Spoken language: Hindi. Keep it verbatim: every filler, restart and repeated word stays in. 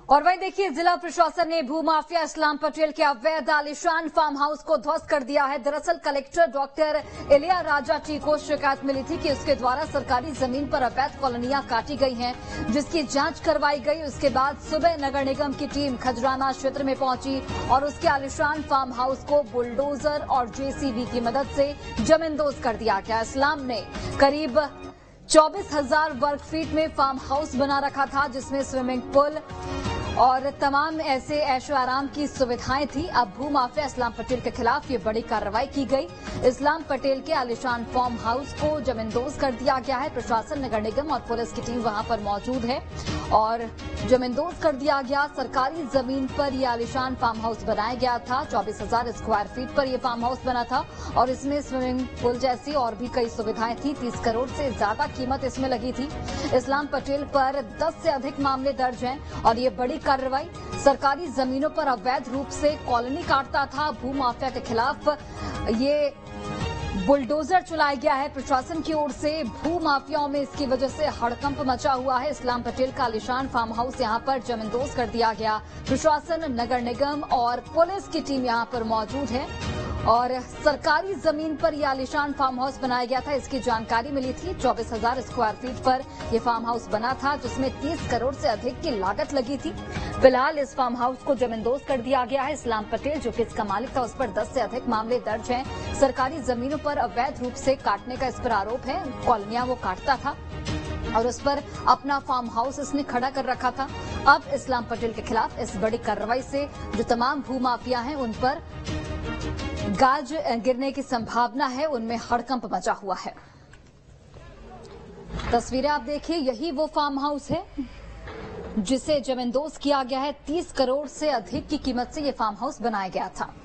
और वहीं देखिए, जिला प्रशासन ने भूमाफिया इस्लाम पटेल के अवैध आलीशान फार्म हाउस को ध्वस्त कर दिया है। दरअसल कलेक्टर डॉक्टर इलिया राजा टी को शिकायत मिली थी कि उसके द्वारा सरकारी जमीन पर अवैध कॉलोनियां काटी गई हैं, जिसकी जांच करवाई गई। उसके बाद सुबह नगर निगम की टीम खजराना क्षेत्र में पहुंची और उसके आलीशान फार्म हाउस को बुलडोजर और जेसीबी की मदद से जमींदोज कर दिया गया। इस्लाम ने करीब चौबीस हजार वर्ग फीट में फार्म हाउस बना रखा था, जिसमें स्विमिंग पूल और तमाम ऐसे ऐशो आराम की सुविधाएं थी। अब भूमाफिया इस्लाम पटेल के खिलाफ ये बड़ी कार्रवाई की गई। इस्लाम पटेल के आलीशान फार्म हाउस को जमींदोज कर दिया गया है। प्रशासन, नगर निगम और पुलिस की टीम वहां पर मौजूद है और जमींदोज कर दिया गया। सरकारी जमीन पर यह आलीशान फार्म हाउस बनाया गया था। चौबीस हजार स्क्वायर फीट पर यह फार्म हाउस बना था और इसमें स्विमिंग पूल जैसी और भी कई सुविधाएं थी। तीस करोड़ से ज्यादा कीमत इसमें लगी थी। इस्लाम पटेल पर दस से अधिक मामले दर्ज हैं और ये बड़ी कार्रवाई। सरकारी जमीनों पर अवैध रूप से कॉलोनी काटता था। भूमाफिया के खिलाफ ये बुलडोजर चलाया गया है प्रशासन की ओर से। भूमाफियाओं में इसकी वजह से हड़कंप मचा हुआ है। इस्लाम पटेल का आलीशान फार्म हाउस यहां पर जमींदोज कर दिया गया। प्रशासन, नगर निगम और पुलिस की टीम यहां पर मौजूद है और सरकारी जमीन पर यह आलीशान फार्म हाउस बनाया गया था। इसकी जानकारी मिली थी। चौबीस हजार स्क्वायर फीट पर यह फार्म हाउस बना था, जिसमें तीस करोड़ से अधिक की लागत लगी थी। फिलहाल इस फार्म हाउस को जमींदोज कर दिया गया है। इस्लाम पटेल, जो कि इसका मालिक था, उस पर दस से अधिक मामले दर्ज हैं। सरकारी जमीनों पर अवैध रूप से काटने का इस पर आरोप है। कॉलोनियां वो काटता था और उस पर अपना फार्म हाउस इसने खड़ा कर रखा था। अब इस्लाम पटेल के खिलाफ इस बड़ी कार्रवाई से जो तमाम भूमाफिया हैं उन पर गाज गिरने की संभावना है, उनमें हड़कंप मचा हुआ है। तस्वीरें आप देखिए, यही वो फार्म हाउस है जिसे जमींदोज किया गया है। तीस करोड़ से अधिक की कीमत से यह फार्म हाउस बनाया गया था।